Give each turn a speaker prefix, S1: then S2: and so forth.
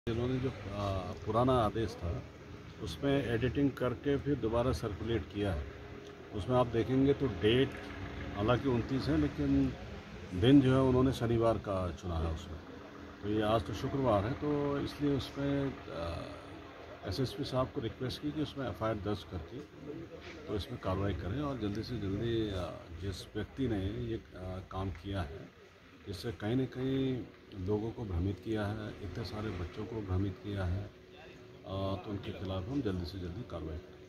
S1: इन्होंने जो पुराना आदेश था उसमें एडिटिंग करके फिर दोबारा सर्कुलेट किया है। उसमें आप देखेंगे तो डेट हालांकि 29 है, लेकिन दिन जो है उन्होंने शनिवार का चुना है उसमें। तो ये आज तो शुक्रवार है, तो इसलिए उसमें एसएसपी साहब को रिक्वेस्ट की कि उसमें एफआईआर दर्ज करके तो इसमें कार्रवाई करें और जल्दी से जल्दी जिस व्यक्ति ने ये काम किया है, जिससे कहीं न कहीं लोगों को भ्रमित किया है, इतने सारे बच्चों को भ्रमित किया है, तो उनके खिलाफ हम जल्दी से जल्दी कार्रवाई करें।